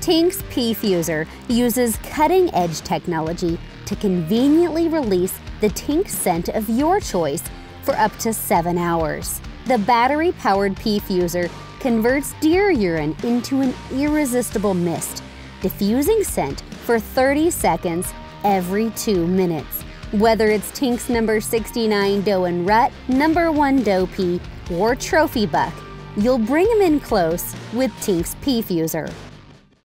Tink's PeeFuser uses cutting-edge technology to conveniently release the Tink scent of your choice for up to 7 hours. The battery-powered PeeFuser converts deer urine into an irresistible mist, diffusing scent for 30 seconds every 2 minutes. Whether it's Tink's number 69 Doe and Rut, number 1 Doe-P, or Trophy Buck, you'll bring 'em in close with Tink's PeeFuser.